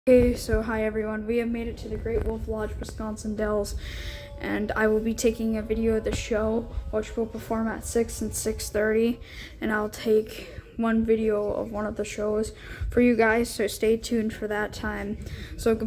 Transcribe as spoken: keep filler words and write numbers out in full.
Okay, so hi everyone, we have made it to the Great Wolf Lodge, Wisconsin Dells, and I will be taking a video of the show, which will perform at six and six thirty, and I'll take one video of one of the shows for you guys, so stay tuned for that time. So